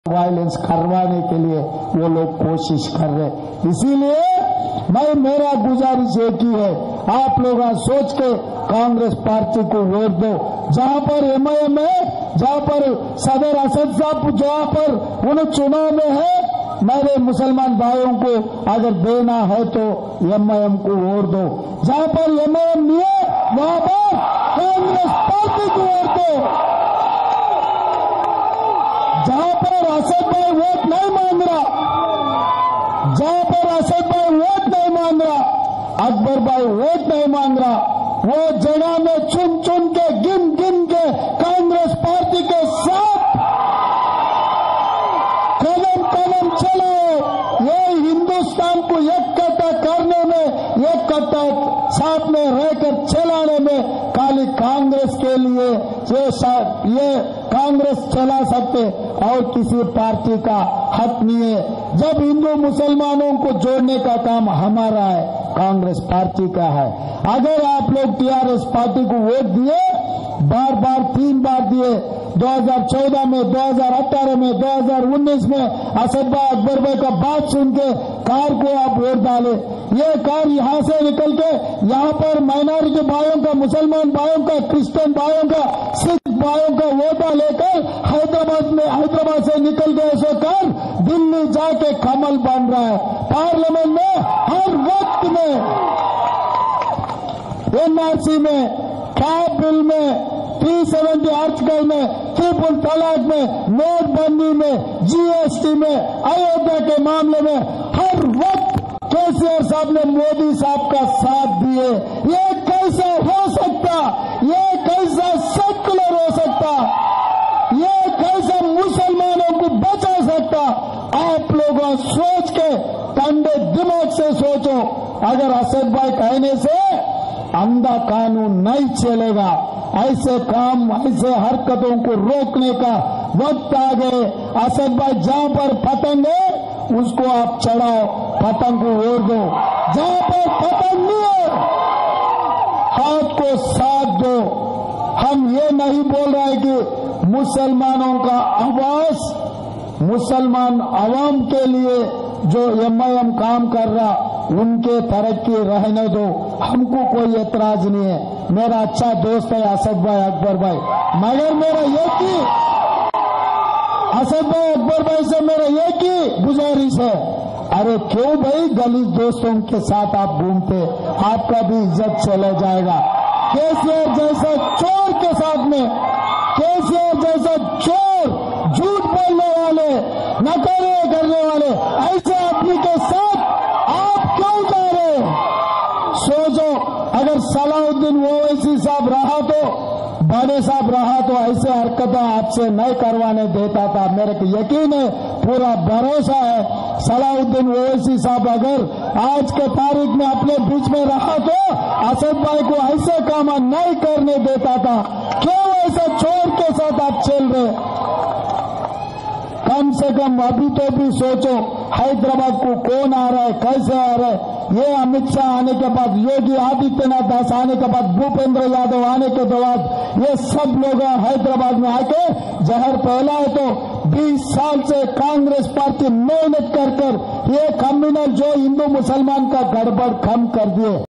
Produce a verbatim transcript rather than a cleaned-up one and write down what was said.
Violence करवाने के लिए वो लोग कोशिश कर रहे। इसीलिए मैं मेरा गुजारिश एक ही है, आप लोग सोच के कांग्रेस पार्टी को वोट दो। जहां पर एमआईएम है, जहां पर सदर असद साहब जहां पर उन चुनाव में है, मेरे मुसलमान भाइयों को अगर देना है तो एमआईएम को वोट दो। जहां पर एमआईएम नहीं है वहां पर कांग्रेस पार्टी को वोट दो। जहां पर असद भाई वोट नहीं मांग रहा, जहां पर असद भाई वोट नहीं मांग रहा, अकबर भाई वोट नहीं मांग रहा, वो जगह में चुन चुन के गिन गिन के कांग्रेस पार्टी के साथ कदम कदम चलाओ। ये हिंदुस्तान को एक कट्टा करने में, एक कट्टा साथ में रहकर चलाने में खाली कांग्रेस के लिए ये ये कांग्रेस चला सकते और किसी पार्टी का हक नहीं है। जब हिंदू मुसलमानों को जोड़ने का काम हमारा है, कांग्रेस पार्टी का है। अगर आप लोग टीआरएस पार्टी को वोट दिए, बार बार तीन बार दिए, दो हज़ार चौदह में, दो हज़ार अठारह में, दो हज़ार उन्नीस में असद भाई अकबर भाई का बात सुन के कार को आप वोट डाले। ये कार यहां से निकल के यहां पर माइनॉरिटी भाइयों का, मुसलमान भाइयों का, क्रिश्चियन भाइयों का, सिख भाइयों का वोटा लेकर हैदराबाद में हैदराबाद से निकल गए सो कार दिल्ली जाके कमल बन रहा है। पार्लियामेंट में हर वक्त में, एनआरसी में, कैब बिल में, तीन सौ सत्तर आर्टिकल में, ट्रिपल तलाक में, नोटबंदी में, जीएसटी में, अयोध्या के मामले में हर वक्त केसीआर साहब ने मोदी साहब का साथ दिए। ये कैसा हो सकता, ये कैसा सेक्युलर हो सकता, ये कैसा मुसलमानों को बचा सकता? आप लोगों सोच के ठंडे दिमाग से सोचो। अगर असद भाई कहने से अंधा कानून नहीं चलेगा, ऐसे काम, ऐसे हरकतों को रोकने का वक्त आ गए। असद भाई जहां पर पतंग है उसको आप चढ़ाओ, पतंग को वोट दो। जहां पर पतंग नहीं है हाथ को साथ दो। हम ये नहीं बोल रहे कि मुसलमानों का आवाज, मुसलमान अवाम के लिए जो एमआईएम काम कर रहा उनके तरक्की रहने दो, हमको कोई एतराज नहीं है। मेरा अच्छा दोस्त है असद भाई अकबर भाई, मगर मेरा एक ही असद भाई अकबर भाई से मेरा एक ही गुजारिश है, अरे क्यों भाई गली दोस्तों के साथ आप घूमते, आपका भी इज्जत चला जाएगा। केसीआर जैसा चोर के साथ में, केसीआर जैसा चोर, झूठ बोलने वाले, नकारे करने वाले ऐसे आदमी के साथ आप क्यों जा रहे? सोचो, अगर सलाउद्दीन ओवैसी साहब रहा तो, बड़े साहब रहा तो ऐसे हरकतें आपसे नहीं करवाने देता था। मेरे को यकीन है, पूरा भरोसा है, सलाउद्दीन ओवैसी साहब अगर आज के तारीख में अपने बीच में रहा तो असद भाई को ऐसे काम नहीं करने देता था। क्यों ऐसा चोर के साथ आप चल रहे? कम से कम अभी तो भी सोचो, हैदराबाद को कौन आ रहा है, कैसे आ रहा है? ये अमित शाह आने के बाद, योगी आदित्यनाथ दास आने के बाद, भूपेंद्र यादव आने के बाद, ये सब लोग हैदराबाद में आके जहर फैलाए। तो बीस साल से कांग्रेस पार्टी मेहनत कर कर ये कम्युनल जो हिंदू मुसलमान का गड़बड़ कम कर दिए।